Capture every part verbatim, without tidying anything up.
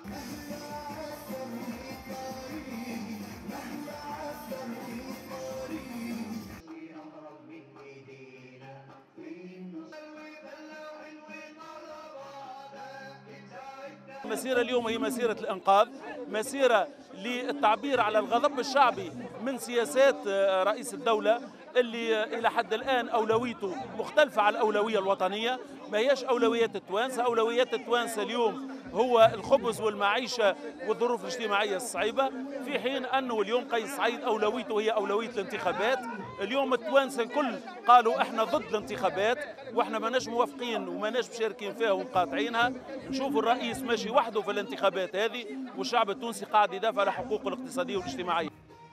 المسيرة اليوم هي مسيرة الإنقاذ، مسيرة للتعبير على الغضب الشعبي من سياسات رئيس الدولة اللي إلى حد الآن أولويته مختلفة على الأولوية الوطنية. ما هيش أولويات التوانسة، أولويات التوانسة اليوم هو الخبز والمعيشة والظروف الاجتماعية الصعيبة، في حين أنه اليوم قيس سعيد أولويته هي أولوية الانتخابات. اليوم التوانسة الكل قالوا احنا ضد الانتخابات واحنا ماناش موافقين وماناش مشاركين فيها ومقاطعينها. نشوفوا الرئيس ماشي وحده في الانتخابات هذه، والشعب التونسي قاعد يدافع على حقوقه الاقتصادية والاجتماعية.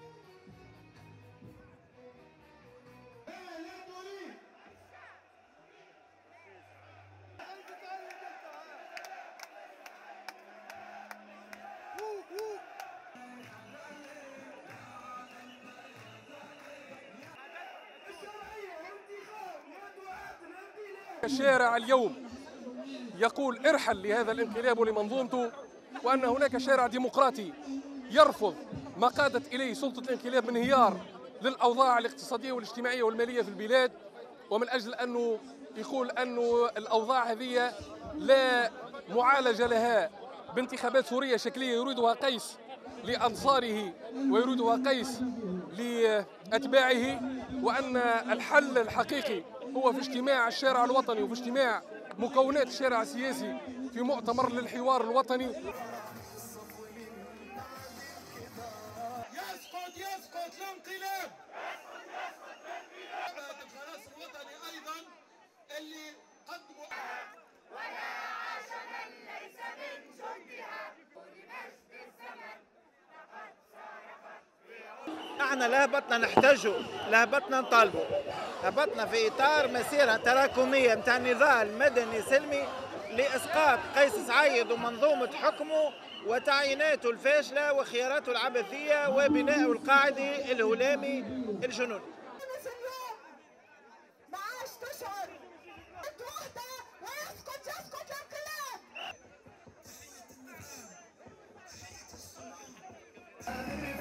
الشارع اليوم يقول ارحل لهذا الانقلاب ولمنظومته، وأن هناك شارع ديمقراطي يرفض ما قادت إليه سلطة الانقلاب من انهيار للأوضاع الاقتصادية والاجتماعية والمالية في البلاد، ومن أجل أنه يقول أنه الأوضاع هذه لا معالجة لها بانتخابات سورية شكلية يريدها قيس لأنصاره ويريدها قيس لأتباعه، وأن الحل الحقيقي هو في اجتماع الشارع الوطني وفي اجتماع مكونات الشارع السياسي في مؤتمر للحوار الوطني. يسقط يسقط الانقلاب، يسقط يسقط الانقلاب. الخلاص الوطني ايضا اللي قدموا ولا عاش من ليس من جندها لمجد الزمن لقد سارقت. احنا لا هبطنا نحتاجوا لا هبطنا نطالبوا، هبطنا في اطار مسيره تراكميه نتاع نضال مدني سلمي لاسقاط قيس سعيد ومنظومه حكمه وتعييناته الفاشله وخياراته العبثيه وبناء القاعدي الهلامي الجنوني. تونس اليوم ما عادش تشعر وحده ويسقط يسقط الانقلاب.